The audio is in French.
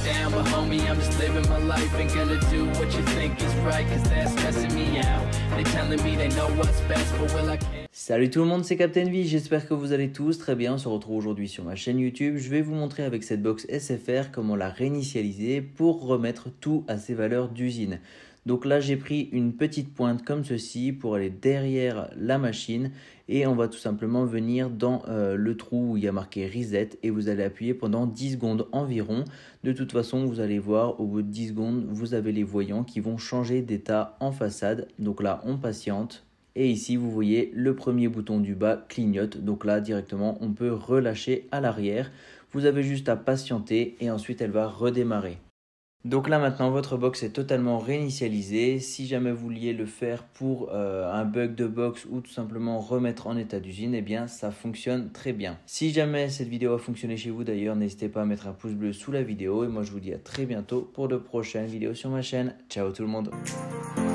down, but homie, I'm just living my life. Ain't gonna do what you think is right, cause that's stressing me out. They telling me they know what's best, but will I can't. Salut tout le monde, c'est Captain V, j'espère que vous allez tous très bien. On se retrouve aujourd'hui sur ma chaîne YouTube. Je vais vous montrer avec cette box SFR comment la réinitialiser pour remettre tout à ses valeurs d'usine. Donc là j'ai pris une petite pointe comme ceci pour aller derrière la machine et on va tout simplement venir dans le trou où il y a marqué Reset et vous allez appuyer pendant 10 secondes environ. De toute façon vous allez voir au bout de 10 secondes vous avez les voyants qui vont changer d'état en façade. Donc là on patiente. Et ici, vous voyez le premier bouton du bas clignote. Donc là, directement, on peut relâcher à l'arrière. Vous avez juste à patienter et ensuite, elle va redémarrer. Donc là, maintenant, votre box est totalement réinitialisée. Si jamais vous vouliez le faire pour un bug de box ou tout simplement remettre en état d'usine, eh bien, ça fonctionne très bien. Si jamais cette vidéo a fonctionné chez vous, d'ailleurs, n'hésitez pas à mettre un pouce bleu sous la vidéo. Et moi, je vous dis à très bientôt pour de prochaines vidéos sur ma chaîne. Ciao tout le monde!